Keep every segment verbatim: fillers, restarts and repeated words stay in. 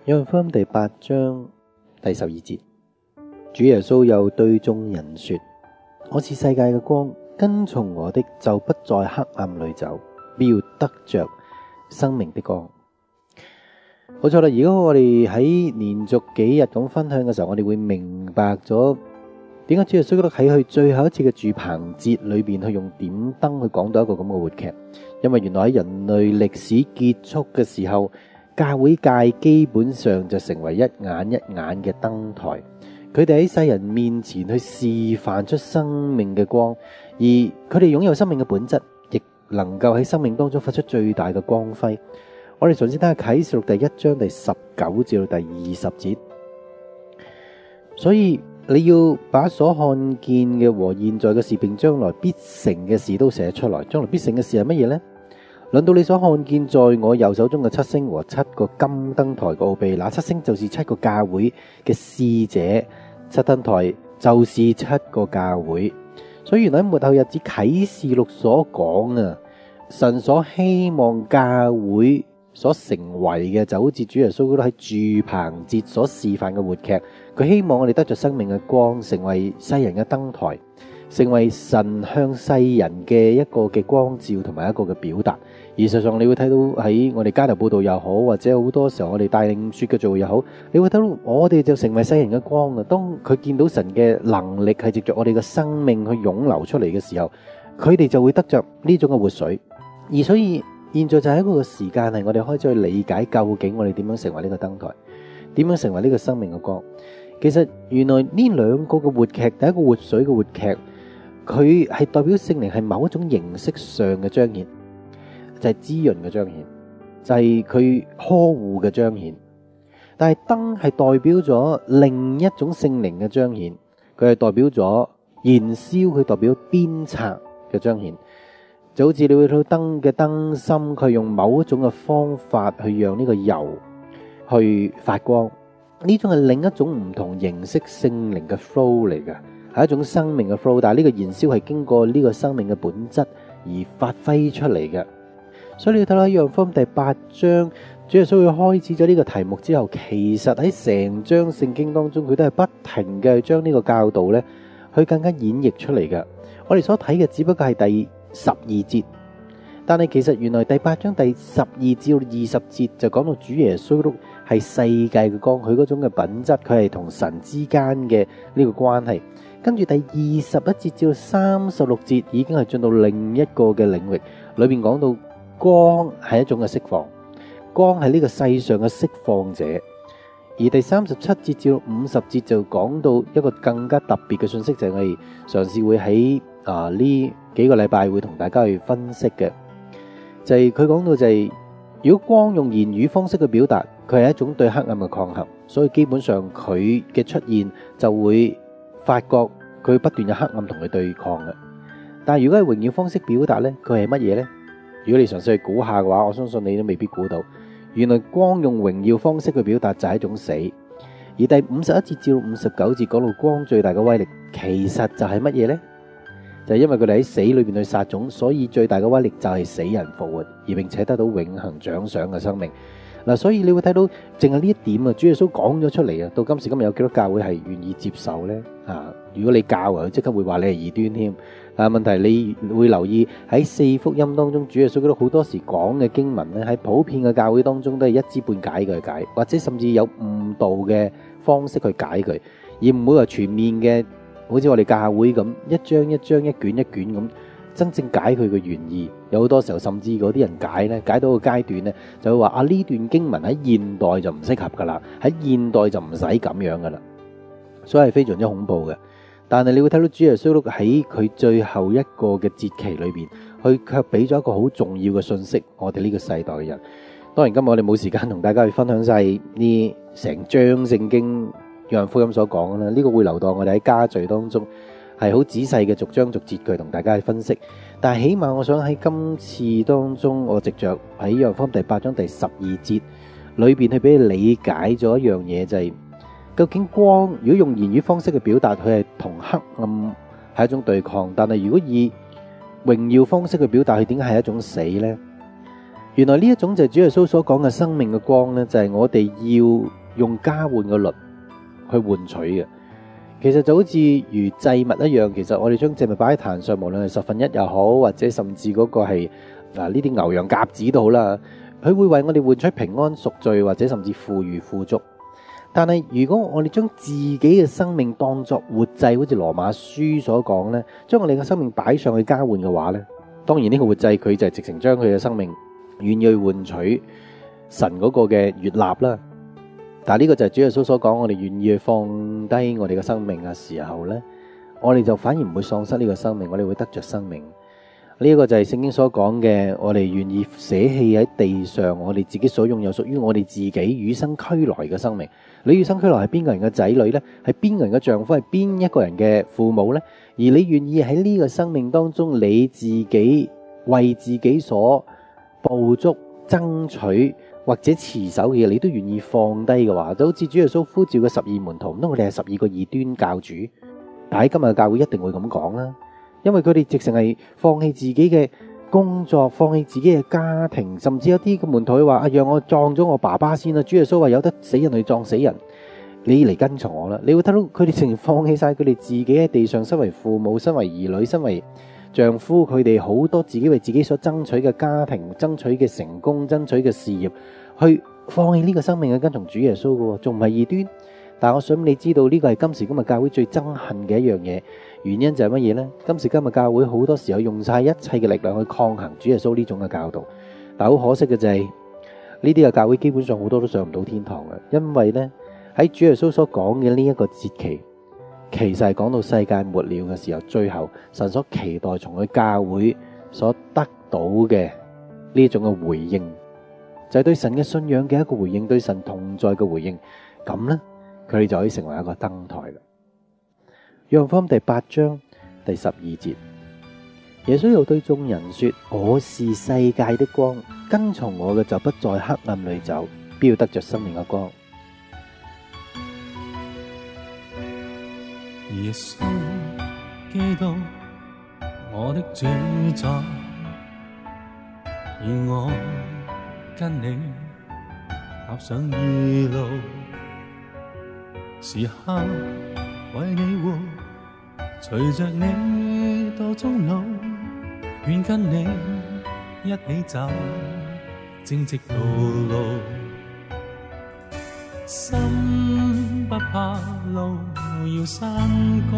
約翰福音第八章第十二節，主耶穌又對眾人說：我是世界嘅光，跟從我的就不在黑暗裏走，必要得着生命的光。冇錯啦，如果我哋喺連續幾日咁分享嘅時候，我哋會明白咗點解主耶穌基督喺佢最後一次嘅住棚節裏邊去用點燈去講到一個咁嘅活劇。因為原來喺人類歷史結束嘅時候，教會界基本上就成為一眼一眼嘅燈台，佢哋喺世人面前去示範出生命嘅光，而佢哋擁有生命嘅本質，亦能夠喺生命當中發出最大嘅光輝。我哋首先睇下啟示錄第一章第十九至到第二十節。所以你要把所看見嘅和現在嘅事並將來必成嘅事都寫出來。將來必成嘅事係乜嘢呢？論到你所看見在我右手中嘅七星和七個金燈台嘅奧秘，那七星就是七個教會嘅使者，七燈台就是七個教會。所以原來喺末後日子啟示錄所講啊，神所希望教會所成為嘅，就好似主耶穌基督喺住棚節所示範嘅活劇，佢希望我哋得着生命嘅光，成為世人嘅燈台，成為神向世人嘅一個嘅光照同埋一個嘅表達。而事實上你會睇到喺我哋街頭報道又好，或者好多時候我哋帶領說嘅做又好，你會睇到我哋就成為世人嘅光啊！當佢見到神嘅能力係藉着我哋嘅生命去湧流出嚟嘅時候，佢哋就會得着呢種嘅活水。而所以現在就係一個時間，係我哋開始去理解究竟我哋點樣成為呢個燈台，點樣成為呢個生命嘅光。其實原來呢兩個嘅活劇，第一個活水嘅活劇，佢係代表聖靈係某一種形式上嘅彰顯，就係滋潤嘅彰顯，就係佢呵護嘅彰顯。但係燈係代表咗另一種聖靈嘅彰顯，佢係代表咗燃燒，佢代表鞭策嘅彰顯。就好似你會睇到燈嘅燈芯，佢用某一種嘅方法去讓呢個油去發光，呢種係另一種唔同形式聖靈嘅 flow 嚟嘅，係一種生命嘅 flow。但係呢個燃燒係經過呢個生命嘅本質而發揮出嚟嘅。所以你要睇到喺約翰福音第八章，主耶穌佢開始咗呢個題目之後，其實喺成章聖經當中，佢都係不停嘅將呢個教導咧，去更加演繹出嚟嘅。我哋所睇嘅只不過係第十二節，但係其實原來第八章第十二至二十節就講到主耶穌都係世界嘅光，佢嗰種嘅品質，佢係同神之間嘅呢個關係。跟住第二十一節至到三十六節已經係進到另一個嘅領域，裏邊講到光係一種嘅釋放，光係呢個世上嘅釋放者。而第三十七節至到五十節就講到一個更加特別嘅信息，就係我哋嘗試會喺啊呢幾個禮拜會同大家去分析嘅，就係佢講到就係、是、如果光用言語方式去表達，佢係一種對黑暗嘅抗衡，所以基本上佢嘅出現就會發覺佢不斷有黑暗同佢對抗嘅。但係如果係榮耀方式表達呢，佢係乜嘢呢？如果你嘗試去估下嘅話，我相信你都未必估到。原來光用榮耀方式去表達就係一種死。而第五十一節至到五十九節講到光最大嘅威力，其實就係乜嘢呢？就係因為佢哋喺死裏邊去撒種，所以最大嘅威力就係死人復活，而並且得到永恆獎賞嘅生命。嗱，所以你會睇到，淨係呢一點啊，主耶穌講咗出嚟啊，到今時今日有幾多教會係願意接受呢？啊，如果你教啊，佢即刻會話你係異端添。但係問題你會留意喺四福音當中，主耶穌基督好多時講嘅經文咧，喺普遍嘅教會當中都係一知半解嘅解，或者甚至有誤導嘅方式去解佢，而唔會話全面嘅。好似我哋教會咁，一章一章、一卷一卷咁，真正解佢嘅原意。有好多時候，甚至嗰啲人解呢，解到個階段呢，就會話啊，呢段經文喺現代就唔適合噶啦，喺現代就唔使咁樣噶啦，所以係非常之恐怖嘅。但係你會睇到主耶穌喺佢最後一個嘅節期裏邊，佢卻俾咗一個好重要嘅信息，我哋呢個世代嘅人。當然今日我哋冇時間同大家去分享晒呢成章聖經約翰福音所講啦，呢個會留待我哋喺家聚當中係好仔細嘅逐章逐節句同大家去分析。但係起碼我想喺今次當中，我藉着喺約翰福音第八章第十二節裏邊去俾你理解咗一樣嘢，就係究竟光如果用言語方式去表達，佢係同黑暗係一種對抗，但係如果以榮耀方式去表達，佢點解係一種死呢？ 原來呢一種就係主耶穌所講嘅生命嘅光呢，就係我哋要用交換嘅律去換取嘅。其實就好似如祭物一樣，其實我哋將祭物擺喺壇上，無論係十分一又好，或者甚至嗰個係嗱呢啲牛羊鴿子都好啦，佢會為我哋換取平安贖罪，或者甚至富裕富足。但係如果我哋將自己嘅生命當作活祭，好似羅馬書所講呢，將我哋嘅生命擺上去交換嘅話呢，當然呢個活祭佢就係直情將佢嘅生命願意去換取神嗰個嘅悅納啦。但係呢個就係主耶穌所講，我哋願意去放低我哋嘅生命嘅時候呢，我哋就反而唔會喪失呢個生命，我哋會得着生命。呢一個就係聖經所講嘅，我哋願意捨棄喺地上我哋自己所擁有屬於我哋自己與生俱來嘅生命。你與生俱來係邊個人嘅仔女呢？係邊個人嘅丈夫？係邊一個人嘅父母呢？而你願意喺呢個生命當中，你自己為自己所捕捉、爭取或者持守嘅嘢，你都願意放低嘅話，就好似主耶穌呼召嘅十二門徒，咁我哋係十二個異端教主，但喺今日嘅教會一定會咁講啦，因為佢哋直情係放棄自己嘅工作，放棄自己嘅家庭，甚至有啲嘅門徒話：啊，讓我葬咗我爸爸先啦！主耶穌話：有得死人去葬死人，你嚟跟從我啦！你會睇到佢哋直情放棄晒佢哋自己喺地上身為父母、身為兒女、身為丈夫，佢哋好多自己為自己所爭取嘅家庭、爭取嘅成功、爭取嘅事業，去放棄呢個生命去跟從主耶穌嘅，仲唔係異端？但係我想你知道呢個係今時今日教會最憎恨嘅一樣嘢，原因就係乜嘢呢？今時今日教會好多時候用晒一切嘅力量去抗衡主耶穌呢種嘅教導，但係好可惜嘅就係呢啲嘅教會基本上好多都上唔到天堂嘅，因為呢喺主耶穌所講嘅呢一個節期，其實係講到世界末了嘅時候，最後神所期待從佢教會所得到嘅呢種嘅回應，就係對神嘅信仰嘅一個回應，對神同在嘅回應，咁呢佢哋就可以成為一個燈台啦。約翰福音第八章第十二節，耶穌又對眾人說：我是世界的光，跟從我嘅就不在黑暗裏走，必要得着生命嘅光。 耶穌基督，我的主宰，願我跟你踏上義路，時刻為你活，隨着你到終老，願跟你一起走正直道路，心不怕路要山高，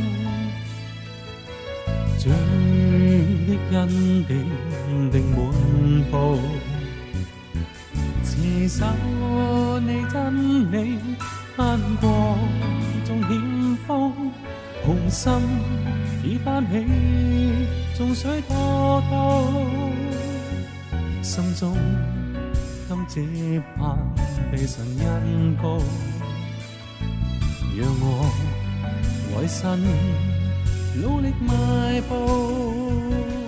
主的恩典定滿布，持守你真理，攀過眾險峰，雄心已翻起，眾水滔滔，心中今只盼被神恩膏，讓我為神努力邁步。